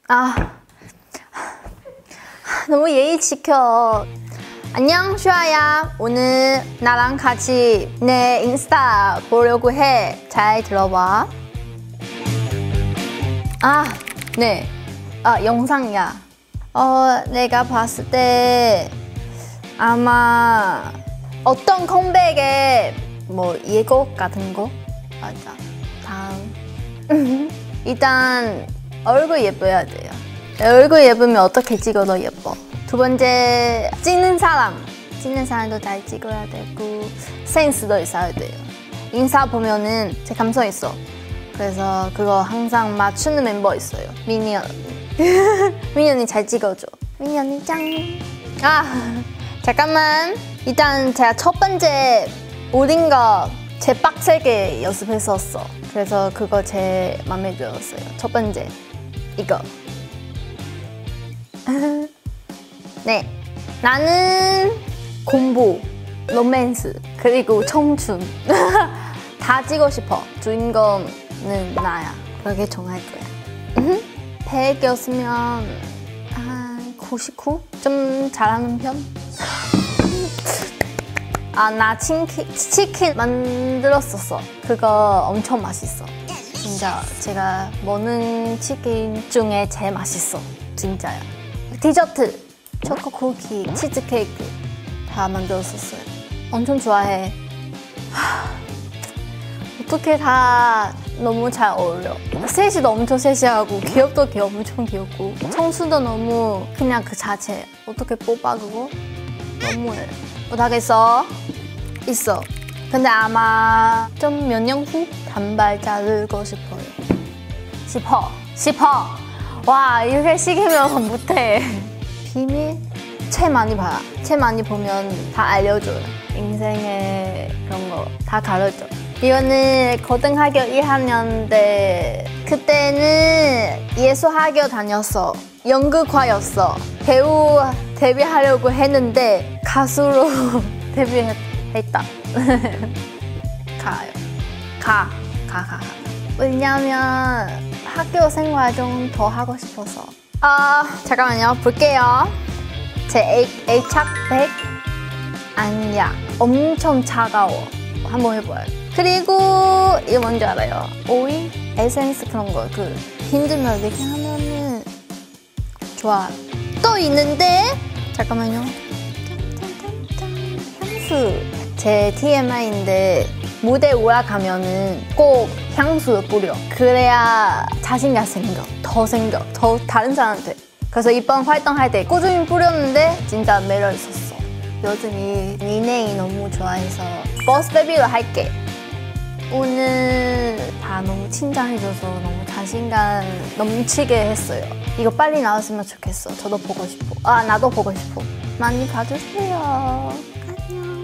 너무 예의 지켜. 안녕 슈아야. 오늘 나랑 같이 내 인스타 보려고 해. 잘 들어봐. 네. 영상이야. 내가 봤을 때 아마 어떤 컴백에 뭐 예고 같은 거? 맞아. 다음. 일단 얼굴 예뻐야 돼요. 얼굴 예쁘면 어떻게 찍어도 예뻐. 두 번째, 찍는 사람도 잘 찍어야 되고 센스도 있어야 돼요. 인사 보면은 제 감성 있어. 그래서 그거 항상 맞추는 멤버 있어요. 미니 언니. 미니 언니 잘 찍어줘. 미니 언니 짱. 잠깐만. 일단 제가 첫 번째 올린 거 제 빡세게 연습했었어. 그래서 그거 제 맘에 들었어요. 첫 번째 이거. 네, 나는 공부, 로맨스, 그리고 청춘 다 찍고 싶어. 주인공은 나야. 그렇게 정할 거야. 100이었으면 한 99? 좀 잘하는 편? 나 치킨 만들었었어. 그거 엄청 맛있어. 진짜 제가 먹는 치킨 중에 제일 맛있어. 진짜야. 디저트, 초코 쿠키, 치즈 케이크 다 만들었었어요. 엄청 좋아해. 어떻게 다 너무 잘 어울려. 셋이도 엄청 셋이하고 귀엽도 엄청 귀엽고 청순도 너무 그냥 그 자체. 어떻게 뽑아 그거? 너무해. 못하겠어. 있어. 근데 아마 좀 몇 년 후 단발 자르고 싶어요. 싶어. 와, 이렇게 시키면 못해. 비밀? 책 많이 봐. 책 많이 보면 다 알려줘요. 인생의 그런 거 다 가르쳐. 이거는 고등학교 1학년 때 그때는 예술학교 다녔어. 연극과였어. 배우 데뷔하려고 했는데 가수로 데뷔했다. 가. 왜냐면 학교 생활 좀 더 하고 싶어서. 잠깐만요. 볼게요. 제 A착백 아니야. 엄청 차가워. 한번 해봐요. 그리고 이거 뭔지 알아요? 오일? 에센스 그런 거. 힘들면 이렇게 하면은 좋아. 또 있는데 잠깐만요. 향수. 제 TMI인데 무대 올라가면은 꼭 향수를 뿌려. 그래야 자신감 더 다른 사람한테. 그래서 이번 활동할 때 꾸준히 뿌렸는데 진짜 매력 있었어. 여전히 니네이 너무 좋아해서 버스 베비로 할게. 오늘 다 너무 칭찬해줘서 너무 자신감 넘치게 했어요. 이거 빨리 나왔으면 좋겠어. 저도 보고 싶어. 나도 보고 싶어. 많이 봐주세요. 안녕.